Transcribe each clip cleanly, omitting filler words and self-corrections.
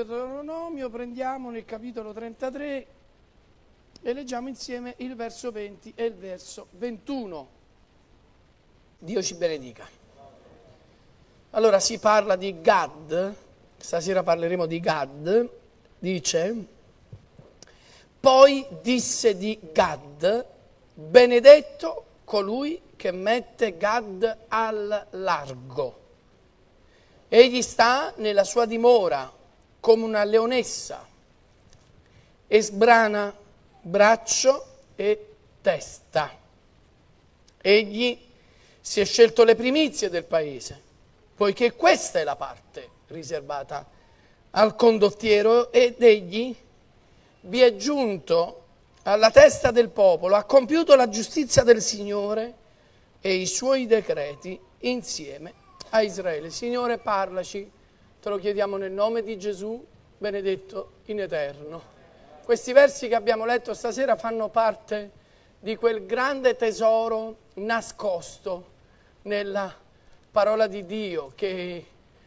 Deuteronomio, prendiamo nel capitolo 33 e leggiamo insieme il verso 20 e il verso 21. Dio ci benedica. Allora si parla di Gad, stasera parleremo di Gad, dice: poi disse di Gad, benedetto colui che mette Gad al largo. Egli sta nella sua dimora come una leonessa e sbrana braccio e testa. Egli si è scelto le primizie del paese, poiché questa è la parte riservata al condottiero, ed egli vi è giunto alla testa del popolo, ha compiuto la giustizia del Signore e i suoi decreti insieme a Israele. Signore, parlaci, te lo chiediamo nel nome di Gesù, benedetto in eterno. Questi versi che abbiamo letto stasera fanno parte di quel grande tesoro nascosto nella parola di Dio che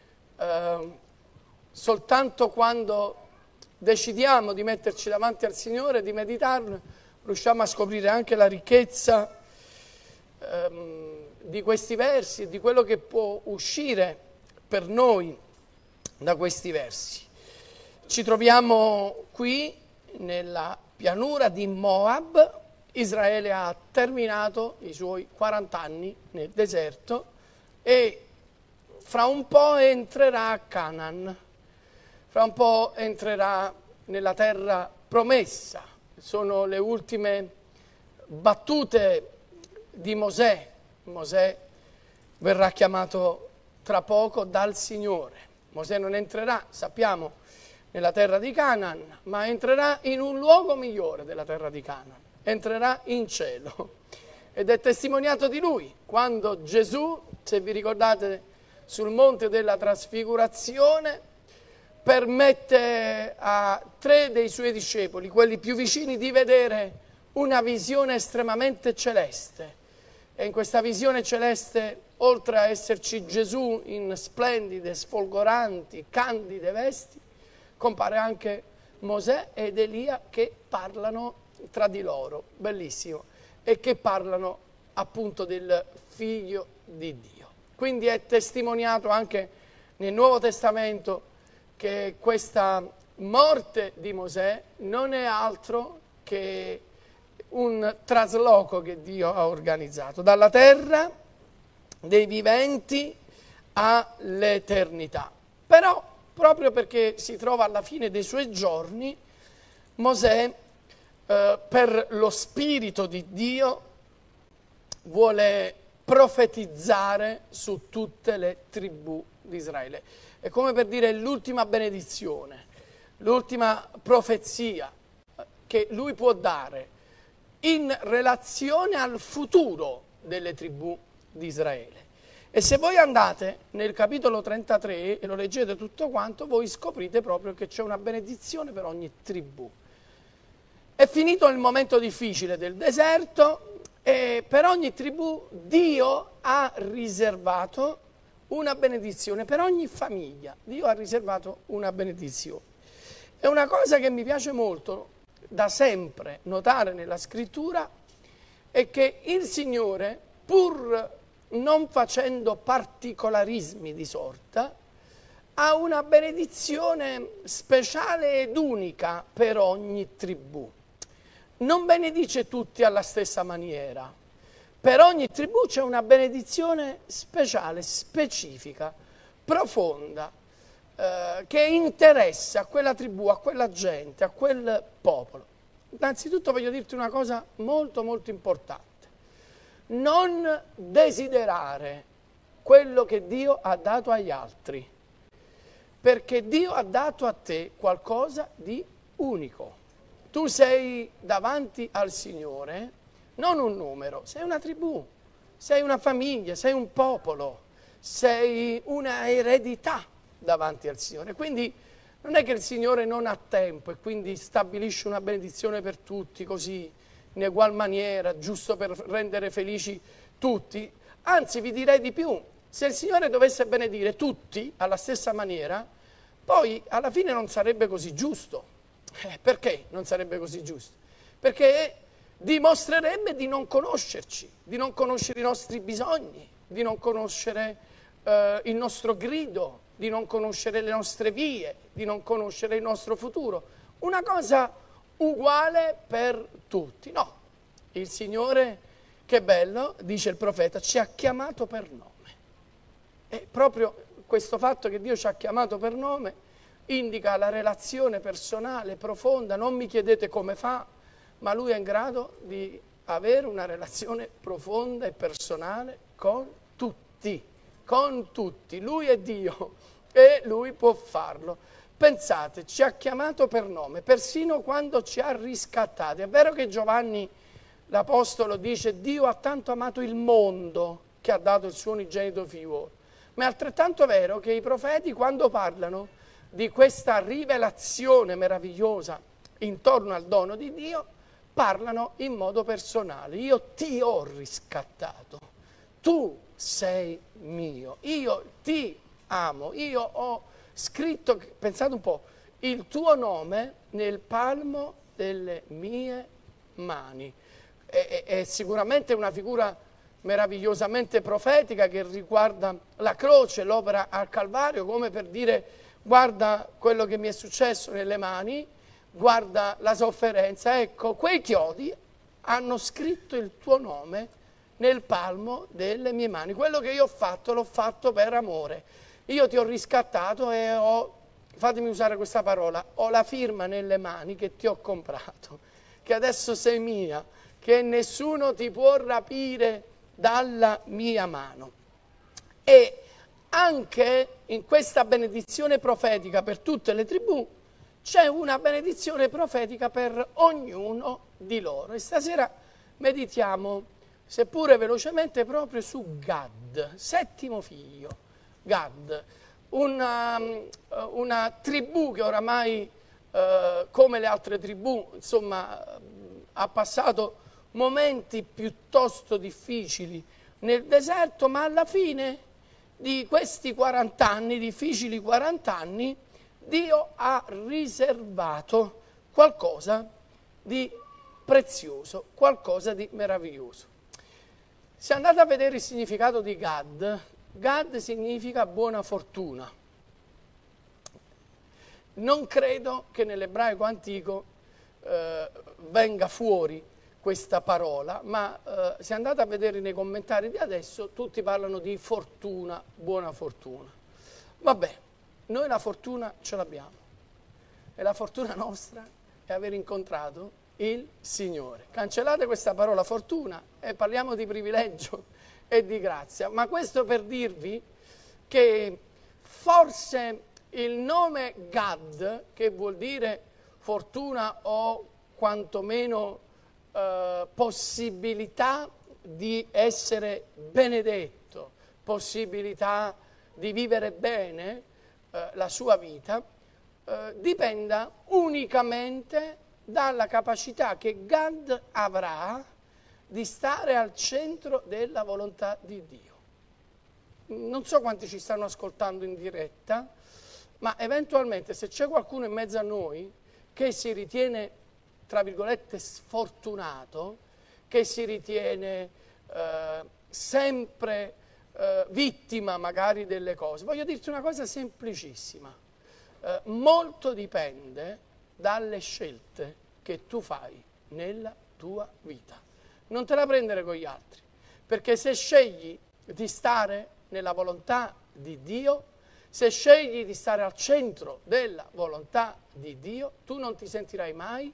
soltanto quando decidiamo di metterci davanti al Signore, di meditarlo, riusciamo a scoprire anche la ricchezza di questi versi e di quello che può uscire per noi da questi versi. Ci troviamo qui nella pianura di Moab. Israele ha terminato i suoi 40 anni nel deserto e fra un po' entrerà a Canaan, fra un po' entrerà nella terra promessa. Sono le ultime battute di Mosè. Mosè verrà chiamato tra poco dal Signore. Mosè non entrerà, sappiamo, nella terra di Canaan, ma entrerà in un luogo migliore della terra di Canaan. Entrerà in cielo. Ed è testimoniato di lui quando Gesù, se vi ricordate, sul monte della trasfigurazione, permette a 3 dei suoi discepoli, quelli più vicini, di vedere una visione estremamente celeste. E in questa visione celeste, oltre a esserci Gesù in splendide, sfolgoranti, candide vesti, compare anche Mosè ed Elia che parlano tra di loro, bellissimo, e che parlano appunto del Figlio di Dio. Quindi è testimoniato anche nel Nuovo Testamento che questa morte di Mosè non è altro che un trasloco che Dio ha organizzato dalla terra dei viventi all'eternità. Però, proprio perché si trova alla fine dei suoi giorni, Mosè, per lo Spirito di Dio, vuole profetizzare su tutte le tribù di Israele. È come per dire l'ultima benedizione, l'ultima profezia che lui può dare in relazione al futuro delle tribù di Israele. E se voi andate nel capitolo 33 e lo leggete tutto quanto, voi scoprite proprio che c'è una benedizione per ogni tribù. È finito il momento difficile del deserto e per ogni tribù Dio ha riservato una benedizione, per ogni famiglia Dio ha riservato una benedizione. È una cosa che mi piace molto da sempre notare nella scrittura, è che il Signore, pur non facendo particolarismi di sorta, ha una benedizione speciale ed unica per ogni tribù. Non benedice tutti alla stessa maniera. Per ogni tribù c'è una benedizione speciale, specifica, profonda, che interessa a quella tribù, a quella gente, a quel popolo. Innanzitutto voglio dirti una cosa molto molto importante. Non desiderare quello che Dio ha dato agli altri, perché Dio ha dato a te qualcosa di unico. Tu sei davanti al Signore non un numero, sei una tribù, sei una famiglia, sei un popolo, sei una eredità davanti al Signore. Quindi non è che il Signore non ha tempo e quindi stabilisce una benedizione per tutti così, in egual maniera, giusto per rendere felici tutti. Anzi, vi direi di più, se il Signore dovesse benedire tutti alla stessa maniera, poi alla fine non sarebbe così giusto. Perché non sarebbe così giusto? Perché dimostrerebbe di non conoscerci, di non conoscere i nostri bisogni, di non conoscere il nostro grido, di non conoscere le nostre vie, di non conoscere il nostro futuro. Una cosa uguale per tutti. No, il Signore, che bello, dice il profeta, ci ha chiamato per nome. E proprio questo fatto che Dio ci ha chiamato per nome indica la relazione personale, profonda. Non mi chiedete come fa, ma Lui è in grado di avere una relazione profonda e personale con tutti. Con tutti. Lui è Dio e Lui può farlo. Pensate, ci ha chiamato per nome, persino quando ci ha riscattati. È vero che Giovanni l'Apostolo dice Dio ha tanto amato il mondo che ha dato il suo unigenito figlio, ma è altrettanto vero che i profeti, quando parlano di questa rivelazione meravigliosa intorno al dono di Dio, parlano in modo personale. Io ti ho riscattato, tu sei mio, io ti amo, io ho scritto, pensate un po', il tuo nome nel palmo delle mie mani. È sicuramente una figura meravigliosamente profetica che riguarda la croce, l'opera al Calvario, come per dire guarda quello che mi è successo nelle mani, guarda la sofferenza, ecco, quei chiodi hanno scritto il tuo nome nel palmo delle mie mani. Quello che io ho fatto l'ho fatto per amore. Io ti ho riscattato e ho, fatemi usare questa parola, ho la firma nelle mani che ti ho comprato, che adesso sei mia, che nessuno ti può rapire dalla mia mano. E anche in questa benedizione profetica per tutte le tribù c'è una benedizione profetica per ognuno di loro. E stasera meditiamo, seppure velocemente, proprio su Gad, settimo figlio. Gad, una tribù che oramai, come le altre tribù, insomma, ha passato momenti piuttosto difficili nel deserto, ma alla fine di questi 40 anni, difficili 40 anni, Dio ha riservato qualcosa di prezioso, qualcosa di meraviglioso. Se andate a vedere il significato di Gad, Gad significa buona fortuna. Non credo che nell'ebraico antico venga fuori questa parola, ma se andate a vedere nei commentari di adesso, tutti parlano di fortuna, buona fortuna. Vabbè, noi la fortuna ce l'abbiamo e la fortuna nostra è aver incontrato il Signore. Cancellate questa parola fortuna e parliamo di privilegio e di grazia. Ma questo per dirvi che forse il nome Gad, che vuol dire fortuna o quantomeno possibilità di essere benedetto, possibilità di vivere bene la sua vita, dipenda unicamente dalla capacità che Gad avrà di stare al centro della volontà di Dio. Non so quanti ci stanno ascoltando in diretta, ma eventualmente se c'è qualcuno in mezzo a noi che si ritiene, tra virgolette, sfortunato, che si ritiene sempre vittima magari delle cose, voglio dirti una cosa semplicissima. Molto dipende dalle scelte che tu fai nella tua vita. Non te la prendere con gli altri, perché se scegli di stare nella volontà di Dio, se scegli di stare al centro della volontà di Dio, tu non ti sentirai mai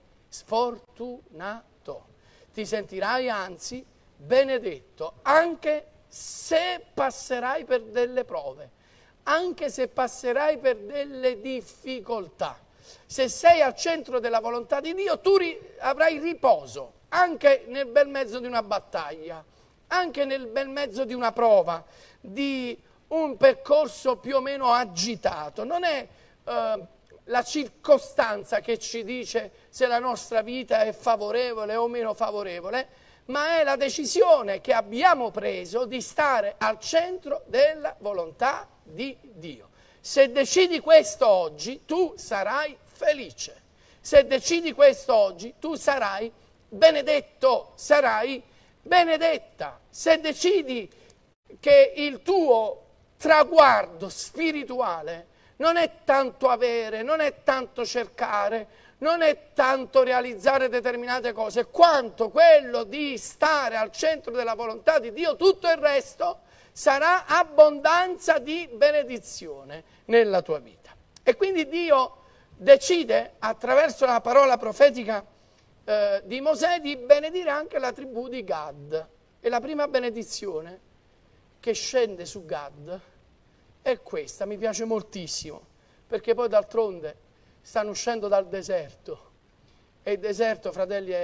sfortunato, ti sentirai anzi benedetto, anche se passerai per delle prove, anche se passerai per delle difficoltà. Se sei al centro della volontà di Dio, tu avrai riposo, anche nel bel mezzo di una battaglia, anche nel bel mezzo di una prova, di un percorso più o meno agitato. Non è la circostanza che ci dice se la nostra vita è favorevole o meno favorevole, ma è la decisione che abbiamo preso di stare al centro della volontà di Dio. Se decidi questo oggi, tu sarai felice. Se decidi questo oggi, tu sarai benedetto, sarai benedetta. Se decidi che il tuo traguardo spirituale non è tanto avere, non è tanto cercare, non è tanto realizzare determinate cose, quanto quello di stare al centro della volontà di Dio, tutto il resto sarà abbondanza di benedizione nella tua vita. E quindi Dio decide, attraverso la parola profetica di Mosè, di benedire anche la tribù di Gad. E la prima benedizione che scende su Gad è questa, mi piace moltissimo, perché poi d'altronde stanno uscendo dal deserto, e il deserto, fratelli,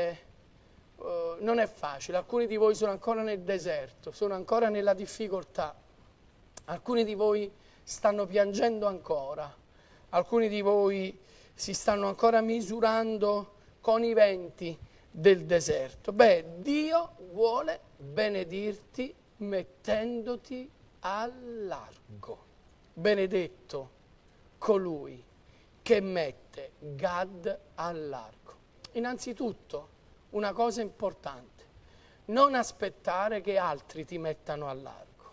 non è facile. Alcuni di voi sono ancora nel deserto, sono ancora nella difficoltà, alcuni di voi stanno piangendo ancora, alcuni di voi si stanno ancora misurando con i venti del deserto. Beh, Dio vuole benedirti mettendoti a largo. Benedetto colui che mette Gad a largo. Innanzitutto, una cosa importante, non aspettare che altri ti mettano a largo.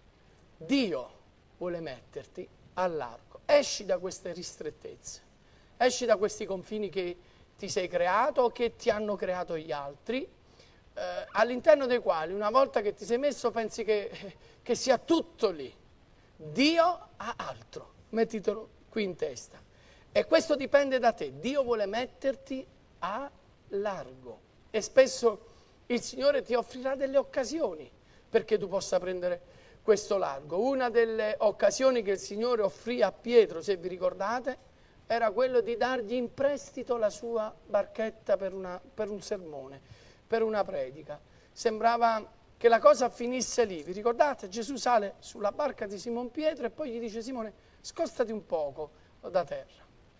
Dio vuole metterti a largo. Esci da queste ristrettezze, esci da questi confini che ti sei creato o che ti hanno creato gli altri, all'interno dei quali una volta che ti sei messo pensi che sia tutto lì. Dio ha altro, mettitelo qui in testa. E questo dipende da te. Dio vuole metterti a largo e spesso il Signore ti offrirà delle occasioni perché tu possa prendere questo largo. Una delle occasioni che il Signore offrì a Pietro, se vi ricordate, era quello di dargli in prestito la sua barchetta per un sermone, per una predica. Sembrava che la cosa finisse lì. Vi ricordate? Gesù sale sulla barca di Simon Pietro e poi gli dice: Simone, scostati un poco da terra.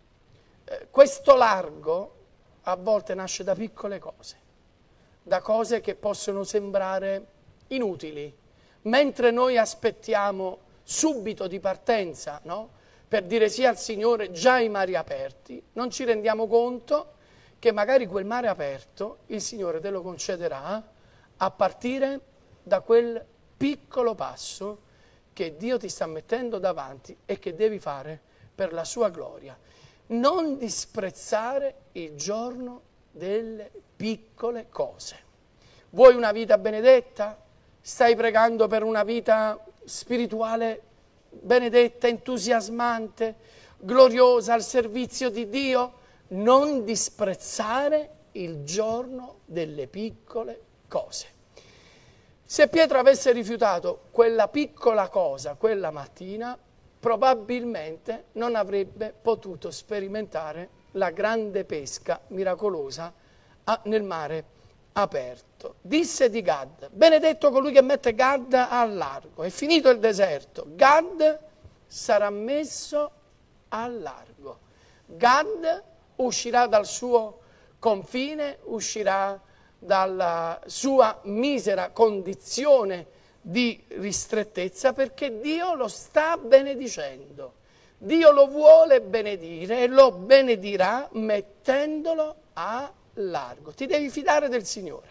Questo largo a volte nasce da piccole cose, da cose che possono sembrare inutili, mentre noi aspettiamo subito di partenza, no? Per dire sì al Signore già i mari aperti, non ci rendiamo conto che magari quel mare aperto il Signore te lo concederà a partire da quel piccolo passo che Dio ti sta mettendo davanti e che devi fare per la sua gloria. Non disprezzare il giorno delle piccole cose. Vuoi una vita benedetta? Stai pregando per una vita spirituale benedetta, entusiasmante, gloriosa, al servizio di Dio? Non disprezzare il giorno delle piccole cose. Se Pietro avesse rifiutato quella piccola cosa quella mattina, probabilmente non avrebbe potuto sperimentare la grande pesca miracolosa nel mare aperto. Disse di Gad: benedetto colui che mette Gad a largo. È finito il deserto, Gad sarà messo a largo. Gad uscirà dal suo confine, uscirà dalla sua misera condizione di ristrettezza, perché Dio lo sta benedicendo. Dio lo vuole benedire e lo benedirà mettendolo a largo. Ti devi fidare del Signore.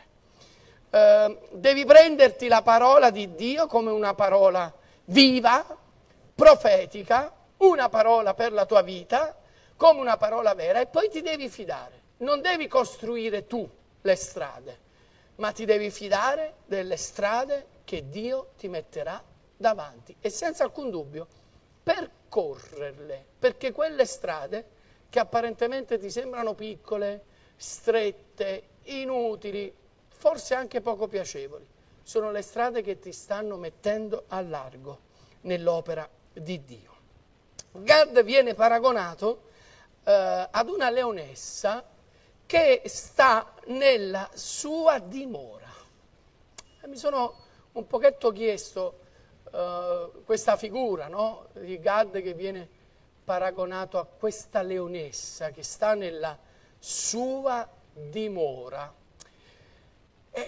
Devi prenderti la parola di Dio come una parola viva, profetica, una parola per la tua vita, come una parola vera, e poi ti devi fidare. Non devi costruire tu le strade, ma ti devi fidare delle strade che Dio ti metterà davanti e senza alcun dubbio percorrerle, perché quelle strade che apparentemente ti sembrano piccole, strette, inutili, forse anche poco piacevoli, sono le strade che ti stanno mettendo a largo nell'opera di Dio. Gad viene paragonato ad una leonessa che sta nella sua dimora. E mi sono un pochetto chiesto questa figura, no? Di Gad che viene paragonato a questa leonessa che sta nella sua dimora.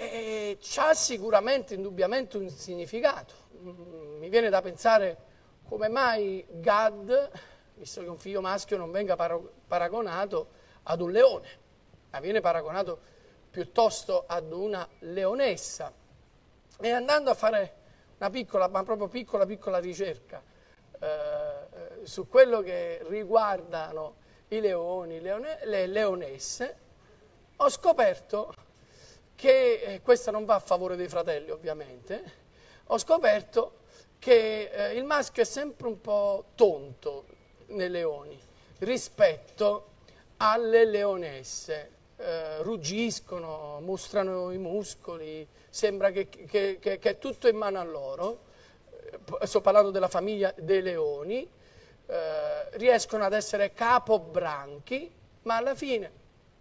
E c'ha sicuramente, indubbiamente, un significato. Mi viene da pensare come mai Gad, visto che un figlio maschio non venga paragonato ad un leone, ma viene paragonato piuttosto ad una leonessa. E andando a fare una piccola, ma proprio piccola ricerca su quello che riguardano i leoni, le leonesse, ho scoperto che, questo non va a favore dei fratelli ovviamente, ho scoperto che il maschio è sempre un po' tonto nei leoni rispetto alle leonesse. Ruggiscono, mostrano i muscoli, sembra che è tutto in mano a loro. Sto parlando della famiglia dei leoni, riescono ad essere capobranchi, ma alla fine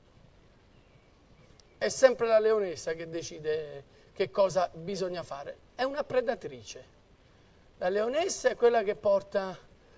è sempre la leonessa che decide che cosa bisogna fare. È una predatrice. La leonessa è quella che porta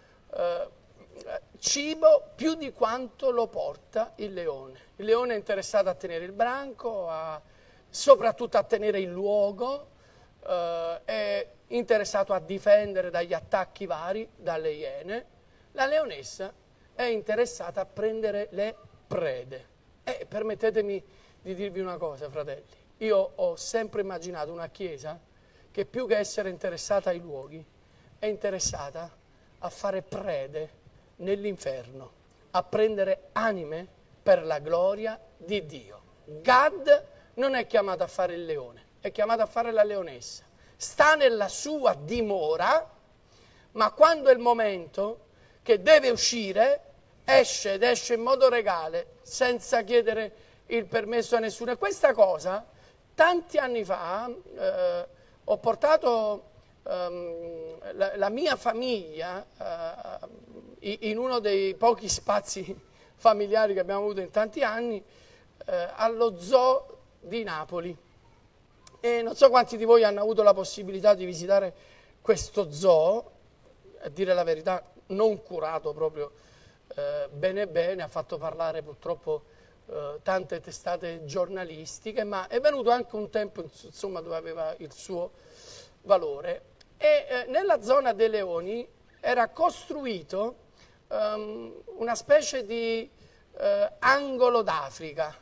cibo più di quanto lo porta il leone. Il leone è interessato a tenere il branco, soprattutto a tenere il luogo, è interessato a difendere dagli attacchi vari, dalle iene. La leonessa è interessata a prendere le prede. E permettetemi di dirvi una cosa, fratelli. Io ho sempre immaginato una chiesa che più che essere interessata ai luoghi, è interessata a fare prede nell'inferno, a prendere anime per la gloria di Dio. Gad non è chiamato a fare il leone, è chiamato a fare la leonessa. Sta nella sua dimora, ma quando è il momento che deve uscire, esce ed esce in modo regale, senza chiedere il permesso a nessuno. E questa cosa, tanti anni fa, ho portato la mia famiglia in uno dei pochi spazi familiari che abbiamo avuto in tanti anni, allo zoo di Napoli. E non so quanti di voi hanno avuto la possibilità di visitare questo zoo, a dire la verità, non curato proprio bene bene, ha fatto parlare purtroppo tante testate giornalistiche, ma è venuto anche un tempo insomma, dove aveva il suo valore. E nella zona dei leoni era costruito una specie di angolo d'Africa,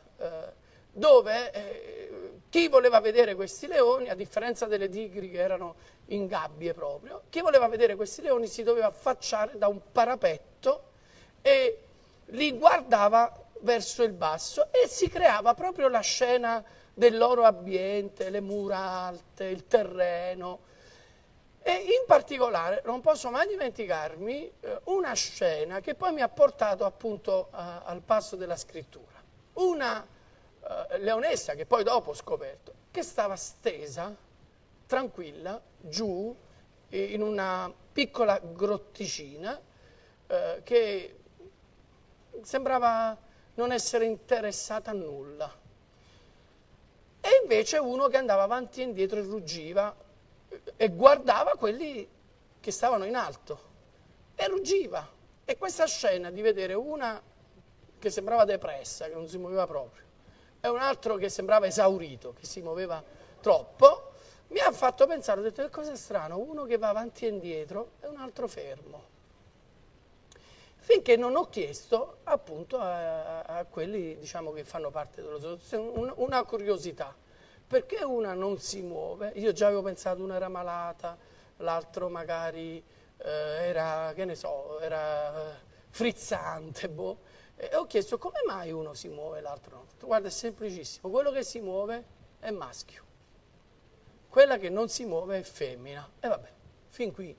dove chi voleva vedere questi leoni, a differenza delle tigri che erano in gabbie proprio, chi voleva vedere questi leoni si doveva affacciare da un parapetto e li guardava verso il basso e si creava proprio la scena del loro ambiente, le mura alte, il terreno. E in particolare non posso mai dimenticarmi una scena che poi mi ha portato appunto al passo della scrittura. Una leonessa che poi dopo ho scoperto che stava stesa, tranquilla, giù in una piccola grotticina che sembrava non essere interessata a nulla. E invece uno che andava avanti e indietro e ruggiva e guardava quelli che stavano in alto e ruggiva. E questa scena di vedere una che sembrava depressa, che non si muoveva proprio, e un altro che sembrava esaurito, che si muoveva troppo, mi ha fatto pensare, ho detto che cosa strano, uno che va avanti e indietro e un altro fermo. Finché non ho chiesto appunto a quelli diciamo, che fanno parte dell'associazione una curiosità. Perché una non si muove? Io già avevo pensato una era malata, l'altro magari era, che ne so, era frizzante, boh. E ho chiesto come mai uno si muove e l'altro no. Guarda, è semplicissimo, quello che si muove è maschio, quella che non si muove è femmina. E vabbè, fin qui.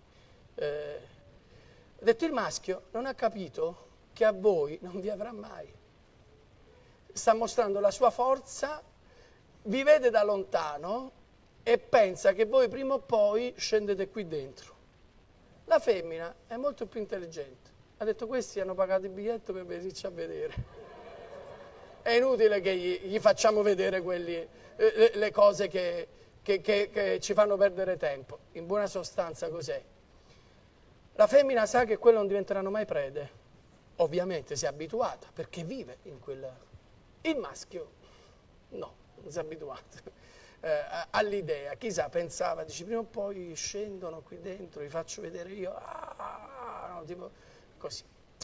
Ho detto il maschio non ha capito che a voi non vi avrà mai. Sta mostrando la sua forza, vi vede da lontano e pensa che voi prima o poi scendete qui dentro. La femmina è molto più intelligente. Ha detto questi hanno pagato il biglietto per venirci a vedere. È inutile che gli facciamo vedere le cose che ci fanno perdere tempo. In buona sostanza cos'è? La femmina sa che quelle non diventeranno mai prede. Ovviamente si è abituata perché vive in quella. Il maschio no, non si è abituato. all'idea. Chissà, pensava, dice, prima o poi scendono qui dentro, vi faccio vedere io, no, tipo così.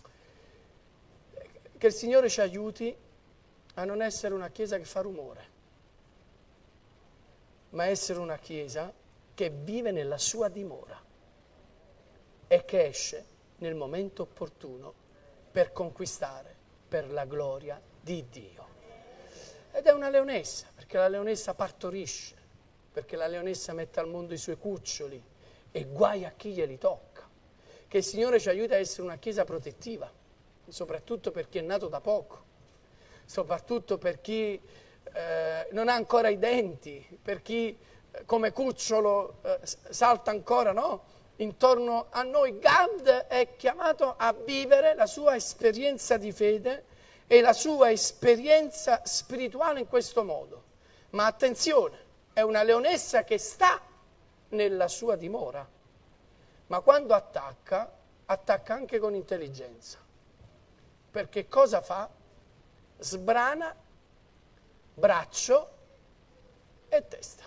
Che il Signore ci aiuti a non essere una Chiesa che fa rumore, ma essere una Chiesa che vive nella sua dimora e che esce nel momento opportuno per conquistare per la gloria di Dio. Ed è una leonessa, perché la leonessa partorisce, perché la leonessa mette al mondo i suoi cuccioli e guai a chi glieli tocca. Che il Signore ci aiuti a essere una Chiesa protettiva, soprattutto per chi è nato da poco, soprattutto per chi non ha ancora i denti, per chi come cucciolo salta ancora, no? Intorno a noi. Gad è chiamato a vivere la sua esperienza di fede e la sua esperienza spirituale in questo modo. Ma attenzione, è una leonessa che sta nella sua dimora, ma quando attacca, attacca anche con intelligenza. Perché cosa fa? Sbrana braccio e testa.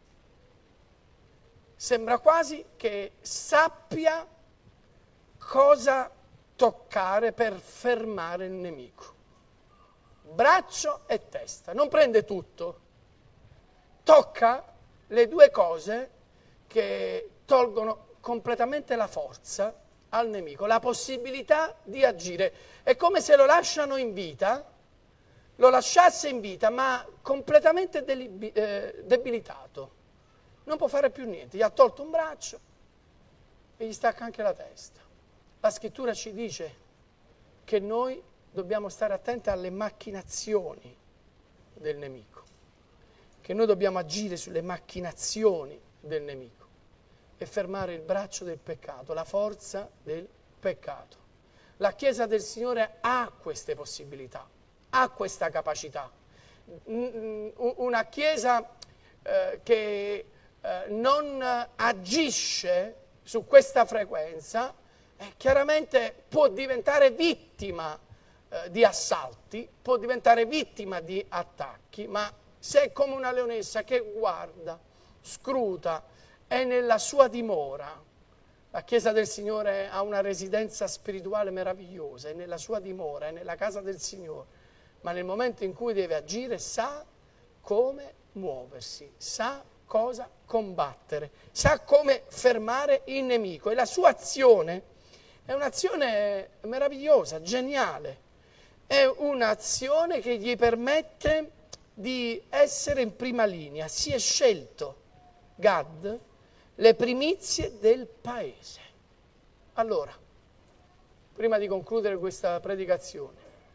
Sembra quasi che sappia cosa toccare per fermare il nemico. Braccio e testa. Non prende tutto. Tocca le due cose che tolgono completamente la forza al nemico, la possibilità di agire. È come se lo lasciano in vita, lo lasciasse in vita, ma completamente debilitato. Non può fare più niente, gli ha tolto un braccio e gli stacca anche la testa. La scrittura ci dice che noi dobbiamo stare attenti alle macchinazioni del nemico, che noi dobbiamo agire sulle macchinazioni del nemico e fermare il braccio del peccato, la forza del peccato. La Chiesa del Signore ha queste possibilità, ha questa capacità. Una Chiesa che non agisce su questa frequenza chiaramente può diventare vittima di assalti, può diventare vittima di attacchi, ma se è come una leonessa che guarda, scruta, è nella sua dimora. La Chiesa del Signore ha una residenza spirituale meravigliosa, è nella sua dimora, è nella casa del Signore, ma nel momento in cui deve agire sa come muoversi, sa cosa combattere, sa come fermare il nemico e la sua azione è un'azione meravigliosa, geniale, è un'azione che gli permette di essere in prima linea. Si è scelto Gad le primizie del paese. Allora, prima di concludere questa predicazione,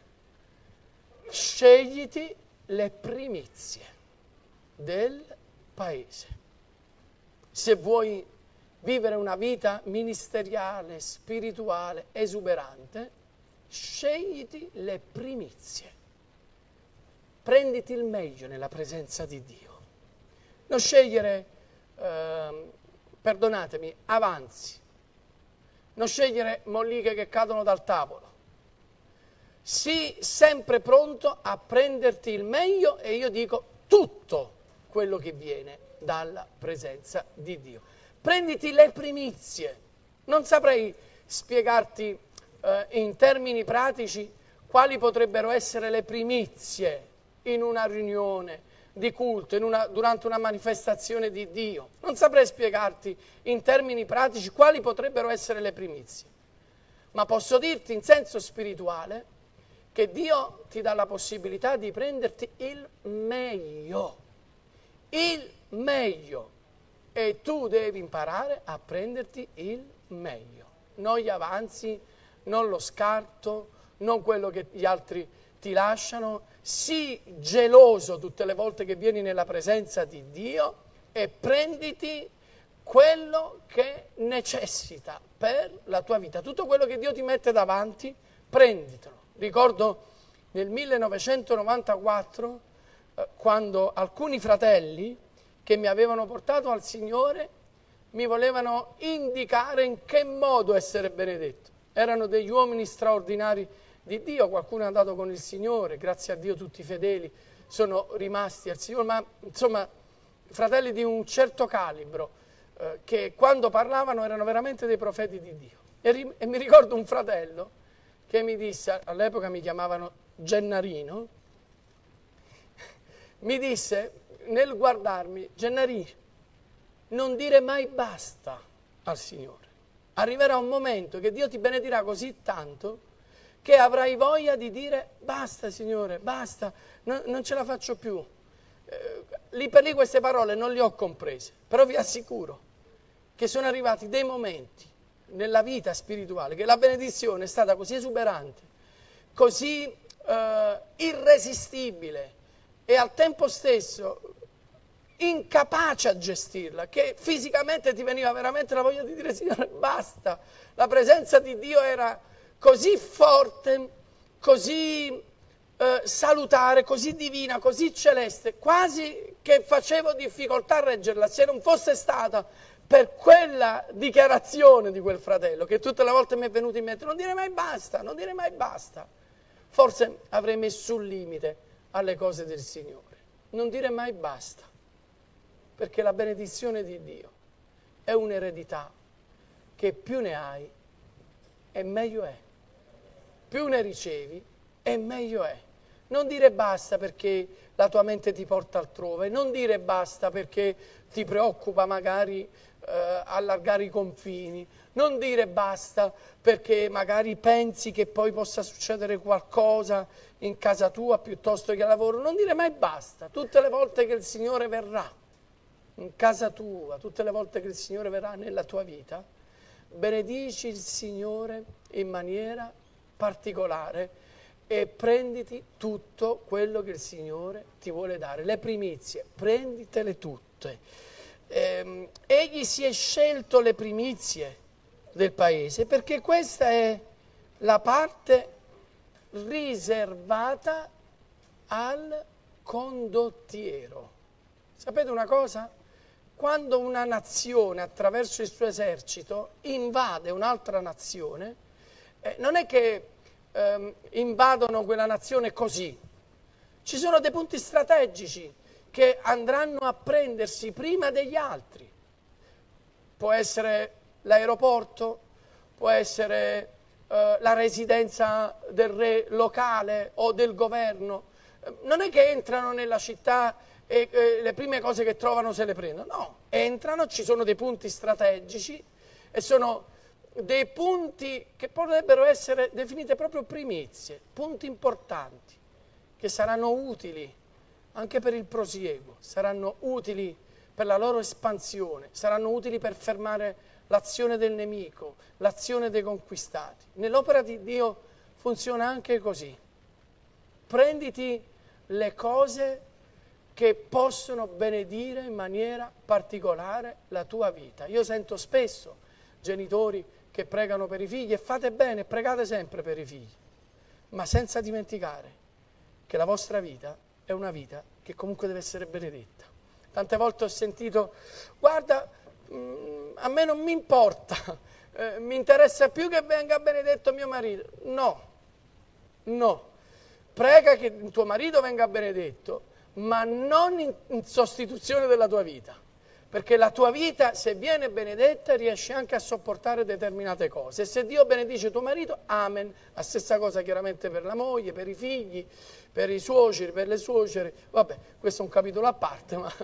scegliti le primizie del paese. Se vuoi vivere una vita ministeriale, spirituale, esuberante, scegliti le primizie. Prenditi il meglio nella presenza di Dio. Non scegliere, perdonatemi, avanzi. Non scegliere molliche che cadono dal tavolo. Sii sempre pronto a prenderti il meglio e io dico tutto quello che viene dalla presenza di Dio. Prenditi le primizie. Non saprei spiegarti in termini pratici quali potrebbero essere le primizie in una riunione di culto, durante una manifestazione di Dio. Non saprei spiegarti in termini pratici quali potrebbero essere le primizie, ma posso dirti in senso spirituale che Dio ti dà la possibilità di prenderti il meglio, e tu devi imparare a prenderti il meglio, non gli avanzi, non lo scarto, non quello che gli altri ti lasciano. Sii geloso tutte le volte che vieni nella presenza di Dio e prenditi quello che necessita per la tua vita. Tutto quello che Dio ti mette davanti, prenditelo. Ricordo nel 1994, quando alcuni fratelli che mi avevano portato al Signore mi volevano indicare in che modo essere benedetto. Erano degli uomini straordinari di Dio, qualcuno è andato con il Signore, grazie a Dio tutti i fedeli sono rimasti al Signore, ma insomma fratelli di un certo calibro, che quando parlavano erano veramente dei profeti di Dio. E mi ricordo un fratello che mi disse, all'epoca mi chiamavano Gennarino, mi disse nel guardarmi: Gennarino, non dire mai basta al Signore. Arriverà un momento che Dio ti benedirà così tanto che avrai voglia di dire basta Signore, basta, non ce la faccio più. Lì per lì queste parole non le ho comprese, però vi assicuro che sono arrivati dei momenti nella vita spirituale che la benedizione è stata così esuberante, così irresistibile e al tempo stesso incapace a gestirla, che fisicamente ti veniva veramente la voglia di dire Signore basta. La presenza di Dio era così forte, così salutare, così divina, così celeste, quasi che facevo difficoltà a reggerla se non fosse stata per quella dichiarazione di quel fratello che tutte le volte mi è venuto in mente: non dire mai basta, non dire mai basta. Forse avrei messo un limite alle cose del Signore, non dire mai basta. Perché la benedizione di Dio è un'eredità che più ne hai e meglio è. Più ne ricevi e meglio è. Non dire basta perché la tua mente ti porta altrove, non dire basta perché ti preoccupa magari allargare i confini, non dire basta perché magari pensi che poi possa succedere qualcosa in casa tua piuttosto che al lavoro. Non dire mai basta. Tutte le volte che il Signore verrà in casa tua, tutte le volte che il Signore verrà nella tua vita, benedici il Signore in maniera particolare e prenditi tutto quello che il Signore ti vuole dare. Le primizie, prenditele tutte. Egli si è scelto le primizie del paese perché questa è la parte riservata al condottiero. Sapete una cosa? Quando una nazione attraverso il suo esercito invade un'altra nazione, non è che invadono quella nazione così. Ci sono dei punti strategici che andranno a prendersi prima degli altri. Può essere l'aeroporto, può essere la residenza del re locale o del governo. Non è che entrano nella città e le prime cose che trovano se le prendono. No, entrano, ci sono dei punti strategici e sono dei punti che potrebbero essere definite proprio primizie, punti importanti che saranno utili anche per il prosieguo, saranno utili per la loro espansione, saranno utili per fermare l'azione del nemico, l'azione dei conquistati. Nell'opera di Dio funziona anche così. Prenditi le cose che possono benedire in maniera particolare la tua vita. Io sento spesso genitori che pregano per i figli, e fate bene, pregate sempre per i figli, ma senza dimenticare che la vostra vita è una vita che comunque deve essere benedetta. Tante volte ho sentito: guarda, a me non mi importa, mi interessa più che venga benedetto mio marito. No, prega che il tuo marito venga benedetto, ma non in sostituzione della tua vita. Perché la tua vita, se viene benedetta, riesci anche a sopportare determinate cose. E se Dio benedice tuo marito, amen. La stessa cosa chiaramente per la moglie, per i figli, per i suoceri, per le suocere. Vabbè, questo è un capitolo a parte, ma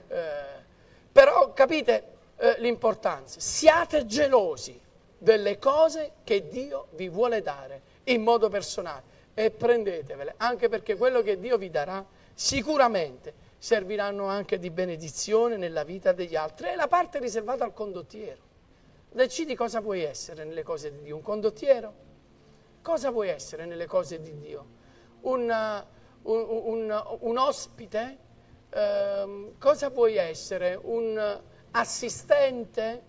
però capite l'importanza. Siate gelosi delle cose che Dio vi vuole dare in modo personale e prendetevele, anche perché quello che Dio vi darà sicuramente serviranno anche di benedizione nella vita degli altri. È la parte riservata al condottiero. Decidi cosa vuoi essere nelle cose di Dio. Un condottiero? Cosa vuoi essere nelle cose di Dio? Un ospite? Cosa vuoi essere? Un assistente?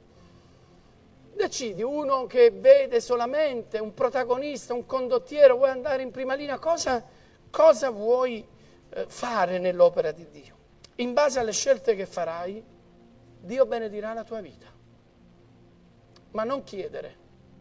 Decidi, uno che vede solamente, un protagonista, un condottiero, vuoi andare in prima linea? Cosa vuoi fare nell'opera di Dio? In base alle scelte che farai, Dio benedirà la tua vita. Ma non chiedere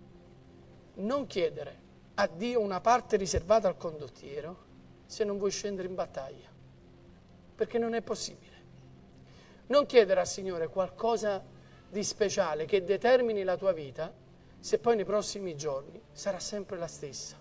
a Dio una parte riservata al condottiero se non vuoi scendere in battaglia, perché non è possibile. Non chiedere al Signore qualcosa di speciale che determini la tua vita, se poi nei prossimi giorni sarà sempre la stessa.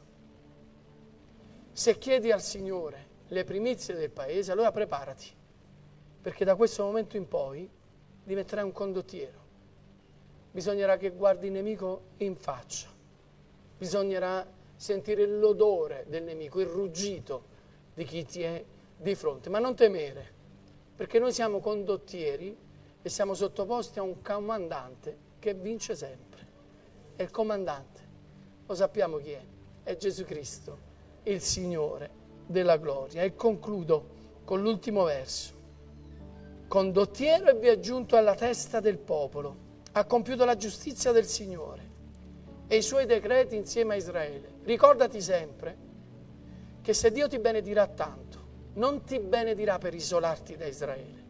Se chiedi al Signore le primizie del paese, allora preparati, perché da questo momento in poi diventerai un condottiero. Bisognerà che guardi il nemico in faccia, bisognerà sentire l'odore del nemico, il ruggito di chi ti è di fronte, ma non temere, perché noi siamo condottieri e siamo sottoposti a un comandante che vince sempre. E il comandante, lo sappiamo chi è Gesù Cristo, il Signore della gloria. E concludo con l'ultimo verso. Condottiero e vi è giunto alla testa del popolo, ha compiuto la giustizia del Signore e i suoi decreti insieme a Israele. Ricordati sempre che se Dio ti benedirà tanto, non ti benedirà per isolarti da Israele.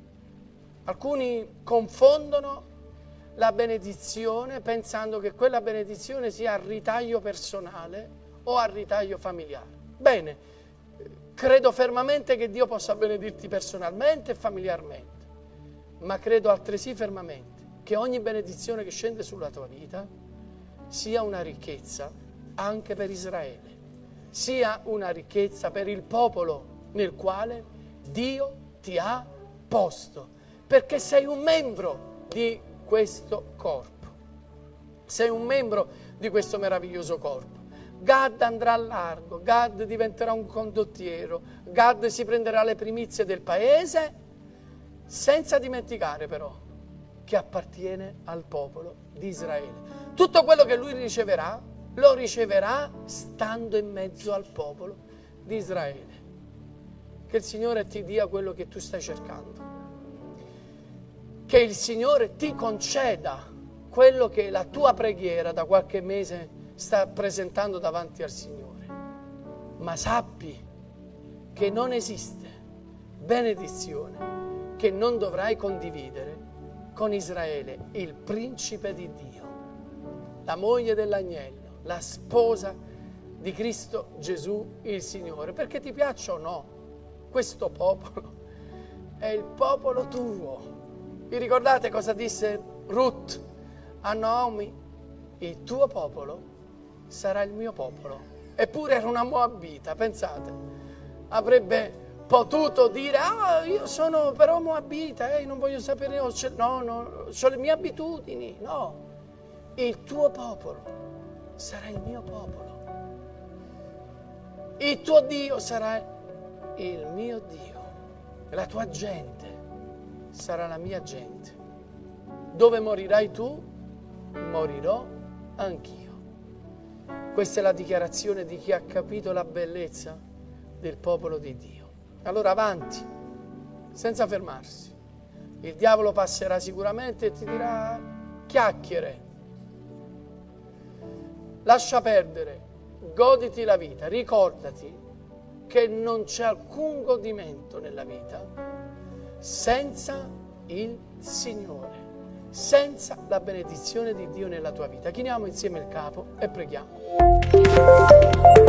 Alcuni confondono la benedizione pensando che quella benedizione sia a ritaglio personale o a ritaglio familiare. Bene, credo fermamente che Dio possa benedirti personalmente e familiarmente, ma credo altresì fermamente che ogni benedizione che scende sulla tua vita sia una ricchezza anche per Israele, sia una ricchezza per il popolo nel quale Dio ti ha posto, perché sei un membro di questo corpo, sei un membro di questo meraviglioso corpo. Gad andrà a largo, Gad diventerà un condottiero, Gad si prenderà le primizie del paese, senza dimenticare però che appartiene al popolo di Israele. Tutto quello che lui riceverà, lo riceverà stando in mezzo al popolo di Israele. Che il Signore ti dia quello che tu stai cercando. Che il Signore ti conceda quello che la tua preghiera da qualche mese sta presentando davanti al Signore. Ma sappi che non esiste benedizione che non dovrai condividere con Israele, il principe di Dio, la moglie dell'agnello, la sposa di Cristo Gesù il Signore. Perché ti piaccia o no, questo popolo è il popolo tuo. Vi ricordate cosa disse Ruth a Naomi? Il tuo popolo sarà il mio popolo. Eppure era una moabita, pensate. Avrebbe potuto dire, io sono però moabita, non voglio sapere, ho le mie abitudini. No, il tuo popolo sarà il mio popolo. Il tuo Dio sarà il mio Dio. La tua gente sarà la mia gente. Dove morirai tu, morirò anch'io. Questa è la dichiarazione di chi ha capito la bellezza del popolo di Dio. Allora avanti, senza fermarsi. Il diavolo passerà sicuramente e ti dirà chiacchiere. Lascia perdere, goditi la vita, ricordati che non c'è alcun godimento nella vita senza il Signore, senza la benedizione di Dio nella tua vita. Chiniamo insieme il capo e preghiamo.